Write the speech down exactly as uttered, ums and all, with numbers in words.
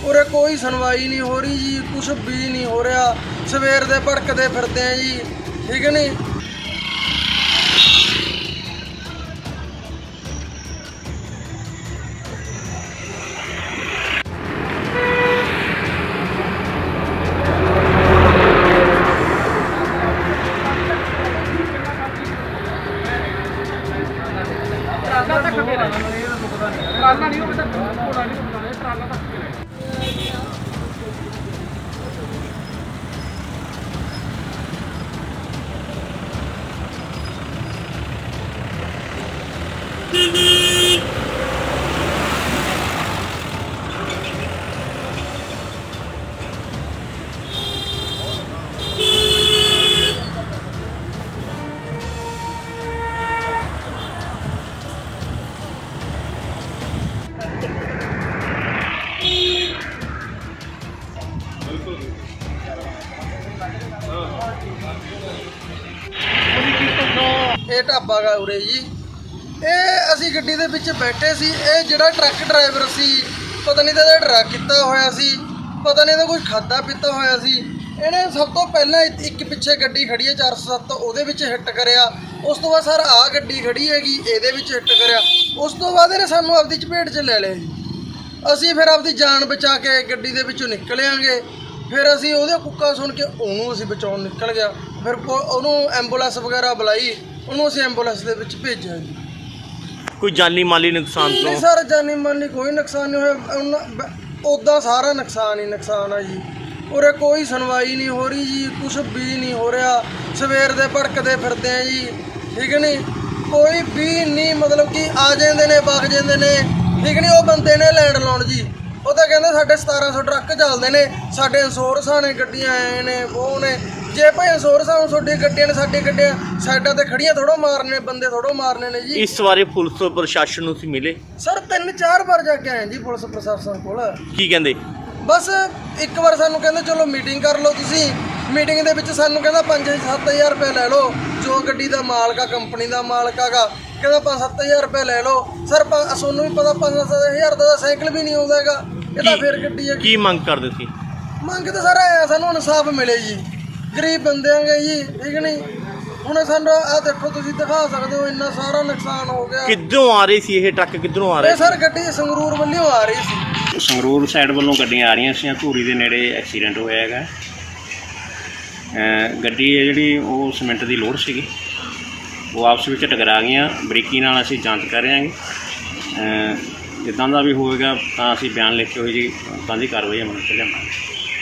ਉਰੇ ਕੋਈ ਸੁਣਵਾਈ नहीं हो रही जी, कुछ भी नहीं हो रहा। सवेर दे भड़कते फिरते हैं जी, ठीक है नहीं। ट्राला नहीं होता, ट्राला नहीं होता, ट्राला तक ਇਹ ਢਾਬਾ ਗਾ ਉਰੇ ਜੀ। ਇਹ ਅਸੀਂ ਗੱਡੀ ਦੇ ਵਿੱਚ ਬੈਠੇ ਸੀ। ਇਹ ਜਿਹੜਾ ਟਰੱਕ ਡਰਾਈਵਰ ਸੀ, ਪਤਾ ਨਹੀਂ ਇਹਦਾ ਡਰੱਗ ਕੀਤਾ ਹੋਇਆ ਸੀ, ਪਤਾ ਨਹੀਂ ਇਹਦਾ ਕੁਝ ਖਾਦਾ ਪੀਤਾ ਹੋਇਆ ਸੀ। ਇਹਨੇ ਸਭ ਤੋਂ ਪਹਿਲਾਂ ਇੱਕ ਪਿੱਛੇ ਗੱਡੀ ਖੜੀ ਹੈ ਚਾਰ ਸੌ ਸੱਤ, ਉਹਦੇ ਵਿੱਚ ਹਿੱਟ ਕਰਿਆ। ਉਸ ਤੋਂ ਬਾਅਦ ਸਰ ਆਹ ਗੱਡੀ ਖੜੀ ਹੈਗੀ, ਇਹਦੇ ਵਿੱਚ ਹਿੱਟ ਕਰਿਆ। ਉਸ ਤੋਂ ਬਾਅਦ ਇਹਨੇ ਸਾਨੂੰ ਆਪਦੀ ਚਪੇਟ 'ਚ ਲੈ ਲਿਆ ਜੀ। ਅਸੀਂ ਫਿਰ ਆਪਦੀ ਜਾਨ ਬਚਾ ਕੇ ਗੱਡੀ ਦੇ ਵਿੱਚੋਂ ਨਿਕਲਿਆਂਗੇ। ਫਿਰ ਅਸੀਂ ਉਹਦੇ ਕੁੱਕਾ ਸੁਣ ਕੇ ਉਹਨੂੰ ਅਸੀਂ ਬਚਾਉਣ ਨਿਕਲ ਗਿਆ। ਫਿਰ ਉਹਨੂੰ ਐਂਬੂਲੈਂਸ ਵਗੈਰਾ ਬੁਲਾਈ, ਉਹਨੂੰ ਅਸੀਂ ਐਂਬੂਲੈਂਸ ਦੇ ਵਿੱਚ ਭੇਜਿਆ ਜੀ। ਕੋਈ ਜਾਨੀ ਮਾਲੀ ਨੁਕਸਾਨ ਤੋਂ? ਨਹੀਂ ਸਰ, ਜਾਨੀ ਮਾਲੀ ਕੋਈ ਨੁਕਸਾਨ ਨਹੀਂ ਹੋਇਆ। ਉੱਦਾਂ ਸਾਰਾ ਨੁਕਸਾਨ ਹੀ ਨੁਕਸਾਨ ਆ ਜੀ। ਉਰੇ ਕੋਈ ਸੁਣਵਾਈ ਨਹੀਂ ਹੋ ਰਹੀ ਜੀ, ਕੁਛ ਵੀ ਨਹੀਂ ਹੋ ਰਿਹਾ। ਸਵੇਰ ਦੇ ਭੜਕਦੇ ਫਿਰਦੇ ਆ ਜੀ, ਠੀਕ ਨਹੀਂ। ਕੋਈ ਵੀ ਨਹੀਂ, ਮਤਲਬ ਕਿ ਆ ਜਾਂਦੇ ਨੇ ਵਗ ਜਾਂਦੇ ਨੇ, ਠੀਕ ਨਹੀਂ। ਉਹ ਬੰਦੇ ਨੇ ਲੈਂਡ ਲਾਉਣ ਜੀ, ਉਹ ਤਾਂ ਕਹਿੰਦੇ ਸਾਡੇ ਸਤਾਰਾਂ ਸੌ ਟਰੱਕ ਚੱਲਦੇ ਨੇ, ਸਾਡੇ ਇੰਸ਼ੋਰੈਂਸਾਂ ਨੇ, ਗੱਡੀਆਂ ਆਏ ਨੇ, ਉਹ ਨੇ। ਜੇ ਭਾਈ ਇੰਸ਼ੋਰੈਂਸਾਂ ਨੂੰ ਤੁਹਾਡੀ ਗੱਡੀਆਂ ਨੇ, ਸਾਡੀ ਗੱਡੀਆਂ ਸਾਈਡਾਂ ਤੇ ਖੜੀਆਂ ਥੋੜੋ ਮਾਰਨੇ, ਬੰਦੇ ਥੋੜੋ ਮਾਰਨੇ ਨੇ ਜੀ। ਇਸ ਬਾਰੇ ਪੁਲਿਸ ਤੋਂ ਪ੍ਰਸ਼ਾਸਨ ਨੂੰ ਤੁਸੀਂ ਮਿਲੇ? ਸਰ ਤਿੰਨ ਚਾਰ ਵਾਰ ਜਾ ਕੇ ਆਏ ਜੀ ਪੁਲਿਸ ਪ੍ਰਸ਼ਾਸਨ ਕੋਲ। ਕੀ ਕਹਿੰਦੇ? ਬਸ ਇੱਕ ਵਾਰ ਸਾਨੂੰ ਕਹਿੰਦੇ ਚਲੋ ਮੀਟਿੰਗ ਕਰ ਲਓ ਤੁਸੀਂ। ਮੀਟਿੰਗ ਦੇ ਵਿੱਚ ਸਾਨੂੰ ਕਹਿੰਦਾ ਪੰਜ ਸੱਤ ਹਜ਼ਾਰ ਰੁਪਏ ਲੈ ਲਓ, ਜੋ ਗੱਡੀ ਦਾ ਮਾਲਕ ਆ, ਕੰਪਨੀ ਦਾ ਮਾਲਕ ਹੈਗਾ, ਕਹਿੰਦਾ ਪੰਜ ਸੱਤ ਹਜ਼ਾਰ ਰੁਪਏ ਲੈ ਲਓ। ਸਰ ਤੁਹਾਨੂੰ ਵੀ ਪਤਾ ਪੰਜ ਸੱਤ ਹਜ਼ਾਰ ਦਾ ਸਾਈਕਲ ਵੀ ਨਹੀਂ ਆਉਂਦਾ ਹੈਗਾ, ਇਹ ਤਾਂ ਫਿਰ ਗੱਡੀ ਹੈ। ਕੀ ਮੰਗ ਕਰਦੇ ਸੀ? ਮੰਗ ਤਾਂ ਸਰ ਆਇਆ ਸਾਨੂੰ ਇਨਸਾਫ ਮਿਲੇ ਜੀ, ਗਰੀਬ ਬੰਦੇ ਆਂਗੇ ਜੀ, ਠੀਕ ਨਹੀਂ। ਹੁਣ ਸਾਨੂੰ ਆਹ ਦੇਖੋ, ਤੁਸੀਂ ਦਿਖਾ ਸਕਦੇ ਹੋ, ਇੰਨਾ ਸਾਰਾ ਨੁਕਸਾਨ ਹੋ ਗਿਆ। ਕਿੱਧਰੋਂ ਆ ਰਹੀ ਸੀ ਇਹ ਟਰੱਕ? ਕਿੱਧਰੋਂ ਆ ਰਿਹਾ? ਇਹ ਸਰ ਗੱਡੀ ਸੰਗਰੂਰ ਵੱਲੋਂ ਆ ਰਹੀ ਸੀ। ਸੰਗਰੂਰ ਸਾਈਡ ਵੱਲੋਂ ਗੱਡੀਆਂ ਆ ਰਹੀਆਂ ਸੀ। ਧੂਰੀ ਦੇ ਨੇੜੇ ਐਕਸੀਡੈਂਟ ਹੋਇਆ ਹੈਗਾ। ਗੱਡੀ ਹੈ ਜਿਹੜੀ ਉਹ ਸੀਮੈਂਟ ਦੀ ਲੋਡ ਸੀਗੀ, ਉਹ ਆਪਸ ਵਿੱਚ ਟਕਰਾ ਗਈਆਂ। ਬਰੀਕੀ ਨਾਲ ਅਸੀਂ ਜਾਂਚ ਕਰ ਰਹੇ ਹਾਂ। ਜਿੱਦਾਂ ਦਾ ਵੀ ਹੋਵੇਗਾ ਤਾਂ ਅਸੀਂ ਬਿਆਨ ਲਿਖ ਕੇ ਹੋਈ ਜੀ ਤਾਂ ਦੀ ਕਾਰਵਾਈ ਅਮਲ 'ਚ ਲਿਆਵਾਂਗੇ।